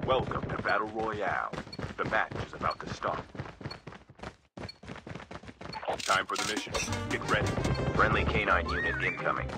Welcome to Battle Royale. The match is about to start. Time for the mission. Get ready. Friendly canine unit incoming.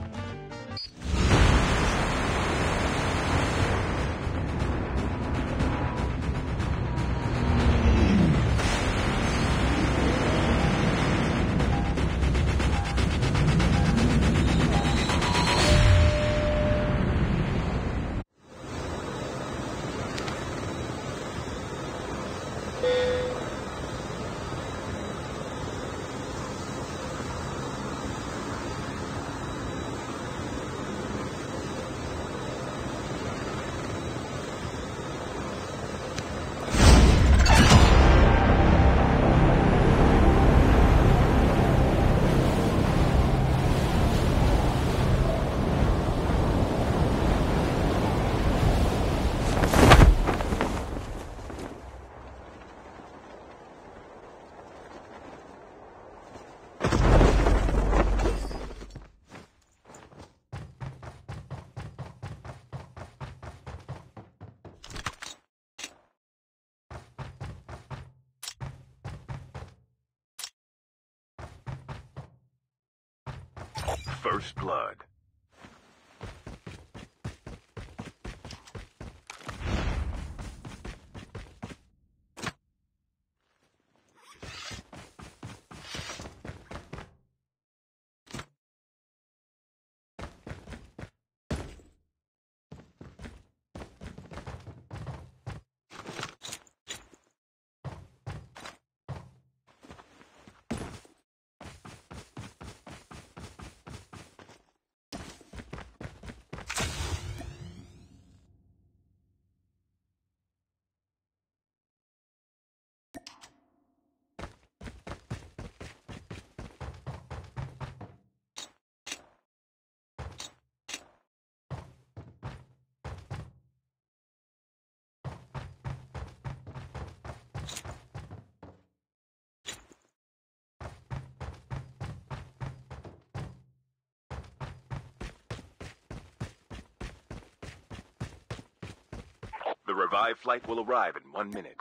First blood. The revived flight will arrive in 1 minute.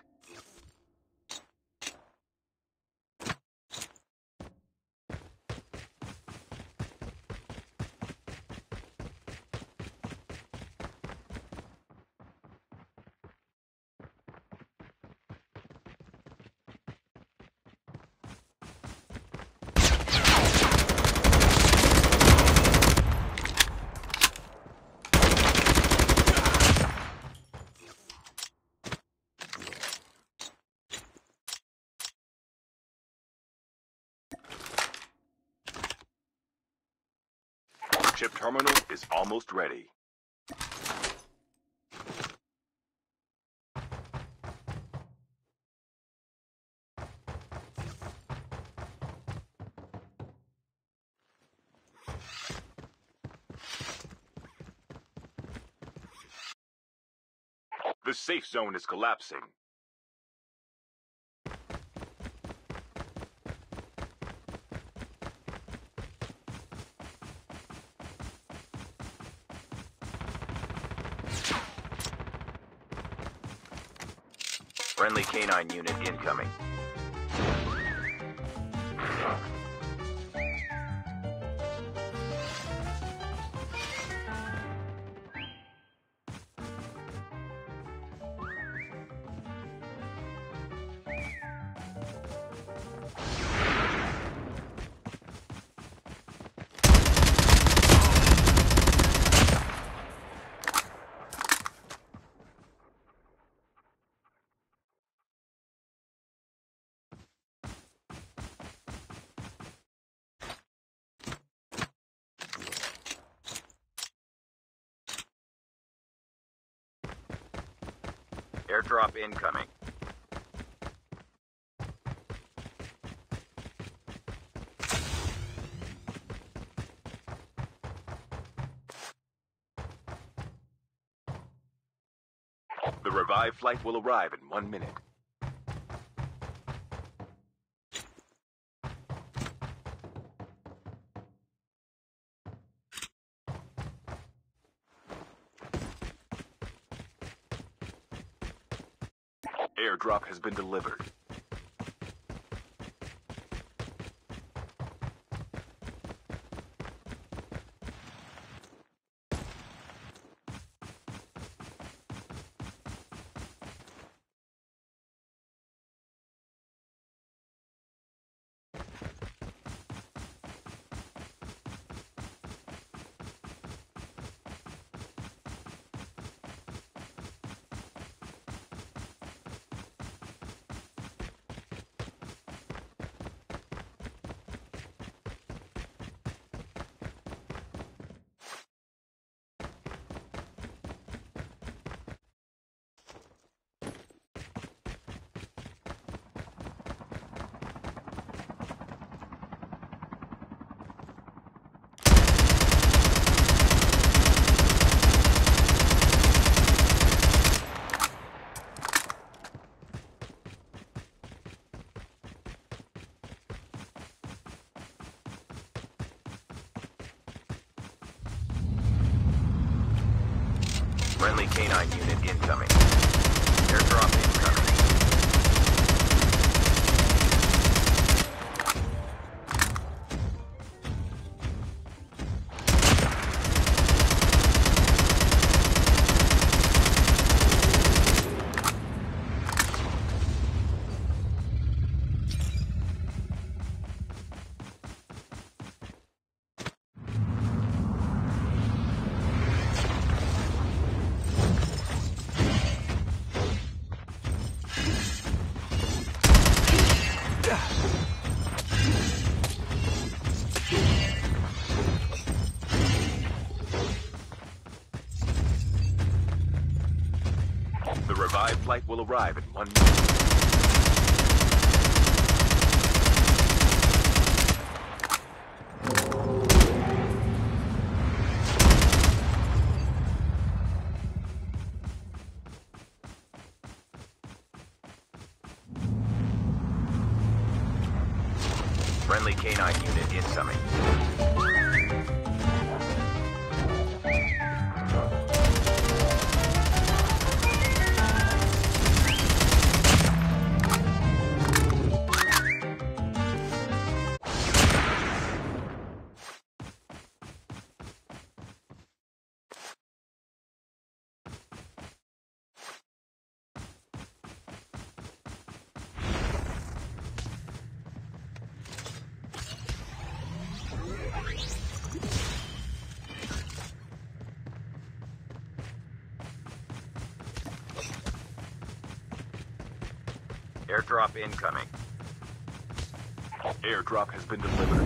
Chip terminal is almost ready. The safe zone is collapsing. Friendly canine unit incoming. Airdrop incoming. The revived flight will arrive in 1 minute. Airdrop has been delivered. Friendly canine unit incoming. Airdrop incoming. The revived flight will arrive in 1 minute. Friendly canine unit incoming. Airdrop incoming. Airdrop has been delivered.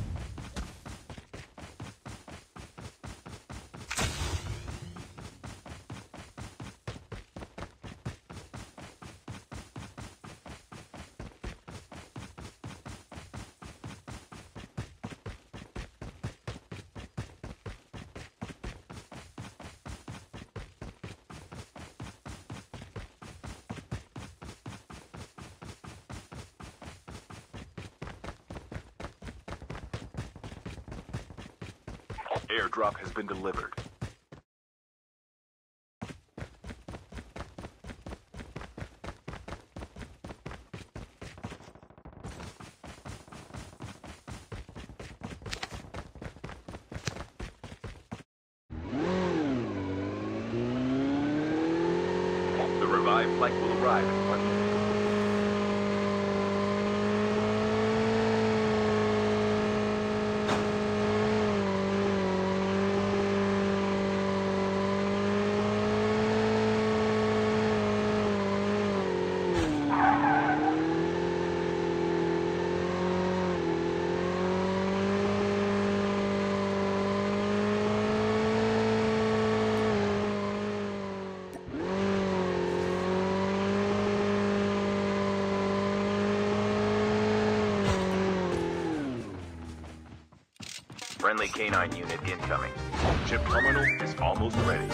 Airdrop has been delivered. The revived flight will arrive in 1 minute. Friendly canine unit incoming. Chip terminal is almost ready.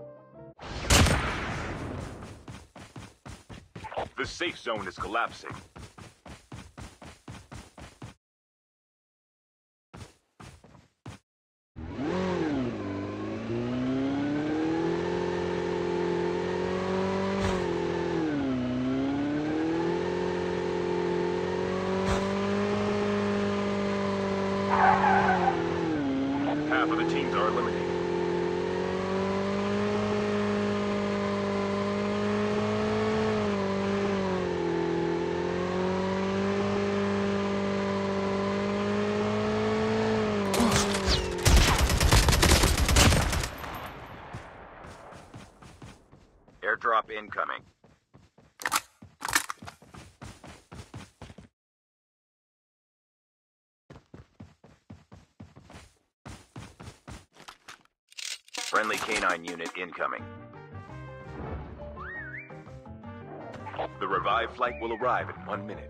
The safe zone is collapsing. Airdrop incoming. Friendly canine unit incoming. The revived flight will arrive in 1 minute.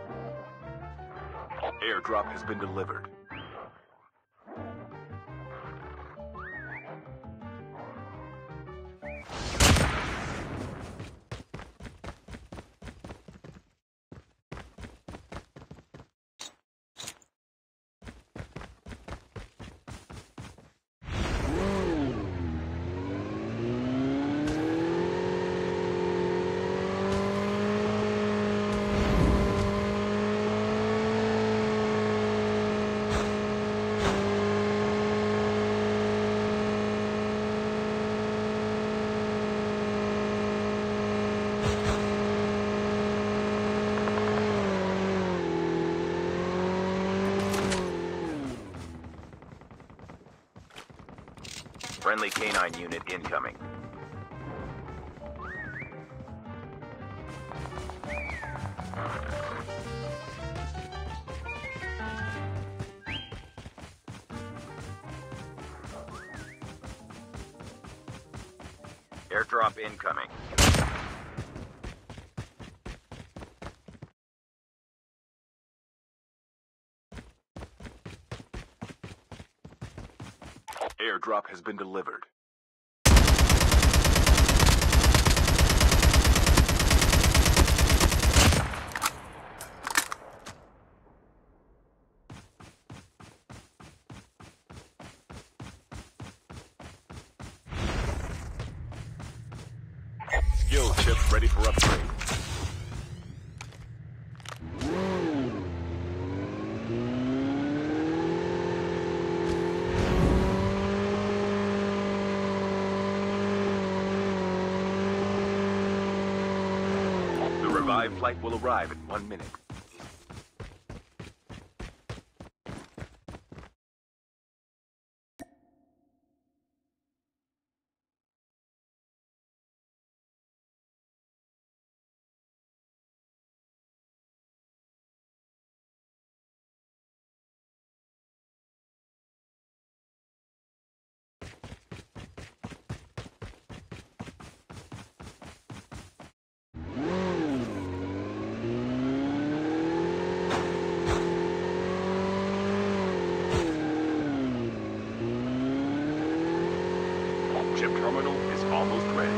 Airdrop has been delivered. Friendly canine unit incoming. Airdrop incoming. Airdrop has been delivered. Skill chip ready for upgrade. The revived flight will arrive in 1 minute. Chip terminal is almost ready.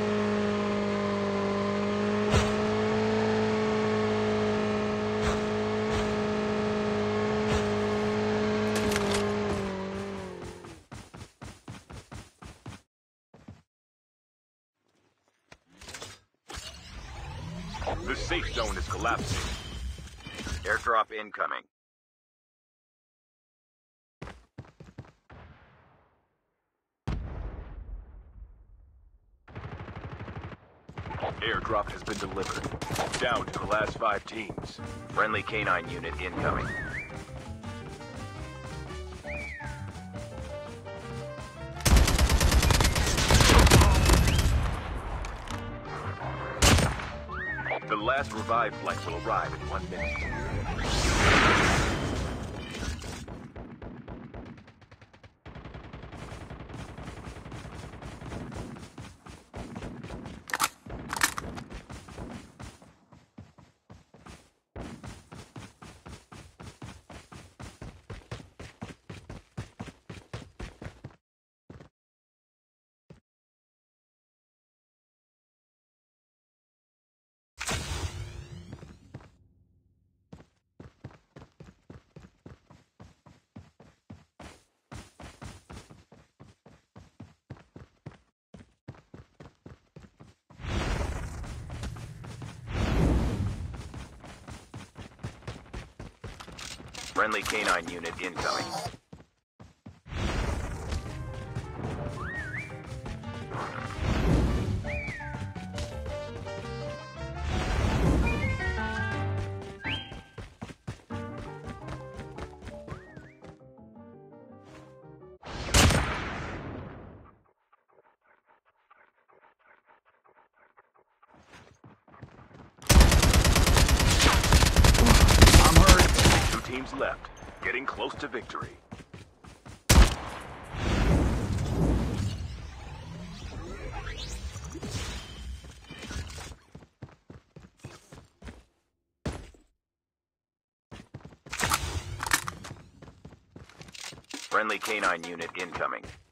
The safe zone is collapsing. Airdrop incoming. Airdrop has been delivered. Down to the last 5 teams. Friendly canine unit incoming. The last revived flight will arrive in 1 minute. Friendly canine unit incoming. teams left, getting close to victory. Friendly canine unit incoming.